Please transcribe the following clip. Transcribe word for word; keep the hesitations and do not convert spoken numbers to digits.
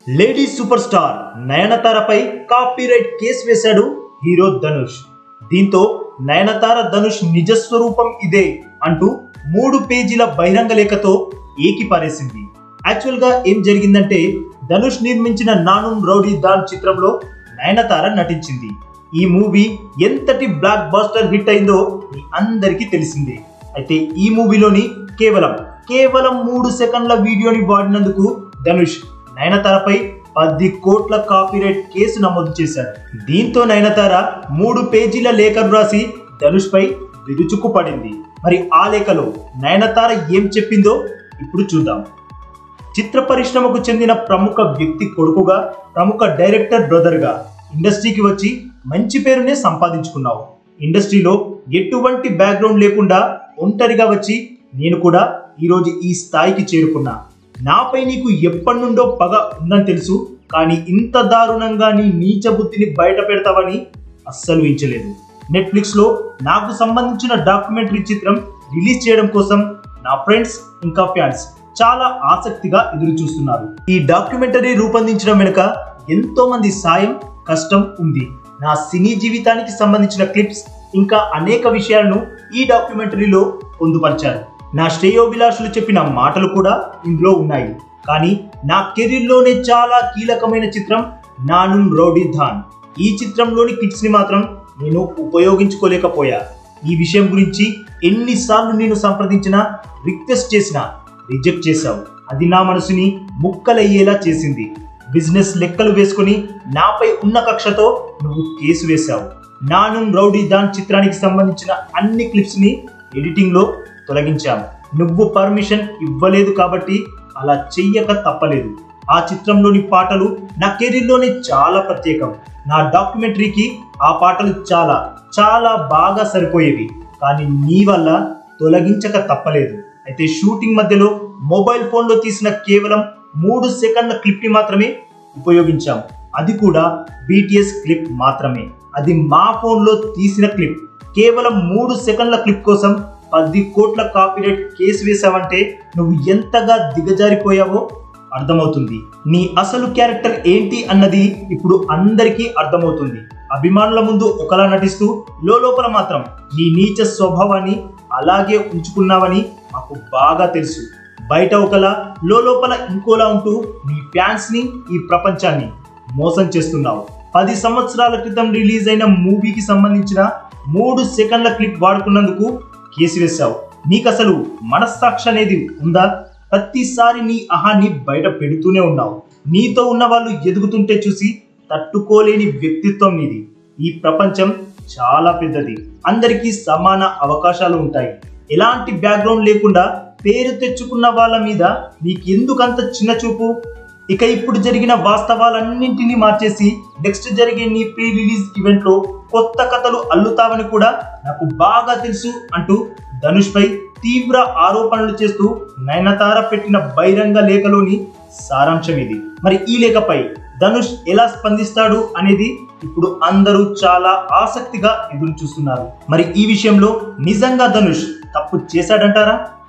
Lady super star నయనతారపై copyright case వేశాడు hero Dhanush. దీంతో నయనతార ధనుష్ నిజస్వరూపం ఇదే అంటూ మూడు పేజీల బహిరంగ లేఖతో ఏకిపారేసింది. యాక్చువల్ గా ఏం జరిగిందంటే, ధనుష్ నిర్మించిన నానుం రౌడీ దాన్ చిత్రంలో నయనతార నటించింది. ఈ మూవీ ఎంతటి బ్లాక్ బస్టర్ హిట్ అయిందో మీ అందరికీ తెలిసిందే. అయితే ఈ మూవీలోని కేవలం కేవలం మూడు సెకండ్ల వీడియోని వాడినందుకు ధనుష్ నయనతారపై పది కోట్ల కాపీరైట్ కేసు నమోదు చేశాడు. దీంతో నయనతార మూడు పేజీల లేఖను రాసి ధనుష్ పై విరుచుకుపడింది. మరి ఆ లేఖలో నయనతార ఏం చెప్పిందో ఇప్పుడు చూద్దాం. చిత్ర పరిశ్రమకు చెందిన ప్రముఖ వ్యక్తి కొడుకుగా, ప్రముఖ డైరెక్టర్ బ్రదర్గా ఇండస్ట్రీకి వచ్చి మంచి పేరునే సంపాదించుకున్నావు. ఇండస్ట్రీలో ఎటువంటి బ్యాక్గ్రౌండ్ లేకుండా ఒంటరిగా వచ్చి నేను కూడా ఈరోజు ఈ స్థాయికి చేరుకున్నా. నాపై నీకు ఎప్పటి నుండో పగ ఉందని తెలుసు, కానీ ఇంత దారుణంగా నీ నీచ బుద్ధిని బయట పెడతావని అస్సలు ఊహించలేదు. నెట్ఫ్లిక్స్ లో నాకు సంబంధించిన డాక్యుమెంటరీ చిత్రం రిలీజ్ చేయడం కోసం నా ఫ్రెండ్స్ ఇంకా ఫ్యాన్స్ చాలా ఆసక్తిగా ఎదురు చూస్తున్నారు. ఈ డాక్యుమెంటరీ రూపొందించడం వెనుక ఎంతో మంది సాయం, కష్టం ఉంది. నా సినీ జీవితానికి సంబంధించిన క్లిప్స్ ఇంకా అనేక విషయాలను ఈ డాక్యుమెంటరీలో పొందుపరిచారు. నా శ్రేయోభిలాషులు చెప్పిన మాటలు కూడా ఇందులో ఉన్నాయి. కానీ నా కెరీర్లోనే చాలా కీలకమైన చిత్రం నానుం రౌడీ దాన్. ఈ చిత్రంలోని క్లిప్స్ ని మాత్రం నేను ఉపయోగించుకోలేకపోయా. ఈ విషయం గురించి ఎన్నిసార్లు నేను సంప్రదించినా, రిక్వెస్ట్ చేసినా రిజెక్ట్ చేశావు. అది నా మనసుని ముక్కలయ్యేలా చేసింది. బిజినెస్ లెక్కలు వేసుకుని నాపై ఉన్న కక్షతో నువ్వు కేసు వేశావు. నానుం రౌడీ దాన్ చిత్రానికి సంబంధించిన అన్ని క్లిప్స్ ని ఎడిటింగ్ లో తొలగించాము. నువ్వు పర్మిషన్ ఇవ్వలేదు కాబట్టి అలా చెయ్యక తప్పలేదు. ఆ చిత్రంలోని పాటలు నా కెరీర్లోనే చాలా ప్రత్యేకం. నా డాక్యుమెంటరీకి ఆ పాటలు చాలా చాలా బాగా సరిపోయేవి. కానీ నీ వల్ల తొలగించక తప్పలేదు. అయితే షూటింగ్ మధ్యలో మొబైల్ ఫోన్లో తీసిన కేవలం మూడు సెకండ్ల క్లిప్ ని మాత్రమే ఉపయోగించాం. అది కూడా బీటీఎస్ క్లిప్ మాత్రమే. అది మా ఫోన్లో తీసిన క్లిప్. కేవలం మూడు సెకండ్ల క్లిప్ కోసం పది కోట్ల కాపీరైట్ కేసు వేసావంటే నువ్వు ఎంతగా దిగజారిపోయావో అర్థమవుతుంది. నీ అసలు క్యారెక్టర్ ఏంటి అన్నది ఇప్పుడు అందరికీ అర్థమవుతుంది. అభిమానుల ముందు ఒకలా నటిస్తూ లోపల మాత్రం నీ నీచ స్వభావాన్ని అలాగే ఉంచుకున్నావని మాకు బాగా తెలుసు. బయట ఒకలా లోపల ఇంకోలా ఉంటూ నీ ఫ్యాన్స్ ని, ఈ ప్రపంచాన్ని మోసం చేస్తున్నావు. పది సంవత్సరాల క్రితం రిలీజ్ అయిన మూవీకి సంబంధించిన మూడు సెకండ్ల క్లిప్ వాడుకున్నందుకు కేసు వేశావు. నీకసలు మనస్సాక్షి అనేది ఉందా? ప్రతిసారి నీ అహాన్ని బయట పెడుతూనే ఉన్నావు. నీతో ఉన్న వాళ్ళు ఎదుగుతుంటే చూసి తట్టుకోలేని వ్యక్తిత్వం నీది. ఈ ప్రపంచం చాలా పెద్దది. అందరికీ సమాన అవకాశాలు ఉంటాయి. ఎలాంటి బ్యాక్గ్రౌండ్ లేకుండా పేరు తెచ్చుకున్న వాళ్ళ మీద నీకెందుకంత చిన్న చూపు? ఇక ఇప్పుడు జరిగిన వాస్తవాలన్నింటినీ మార్చేసి నెక్స్ట్ జరిగే నీ ప్రీ రిలీజ్ ఈవెంట్ లో కొత్త కథలు అల్లుతావని కూడా నాకు బాగా తెలుసు అంటూ ధనుష్ పై తీవ్ర ఆరోపణలు చేస్తూ నయనతార పెట్టిన బహిరంగ లేఖలోని సారాంశం ఇది. మరి ఈ లేఖపై ధనుష్ ఎలా స్పందిస్తాడు అనేది ఇప్పుడు అందరూ చాలా ఆసక్తిగా ఎదురు చూస్తున్నారు. మరి ఈ విషయంలో నిజంగా ధనుష్ తప్పు చేశాడంటారా?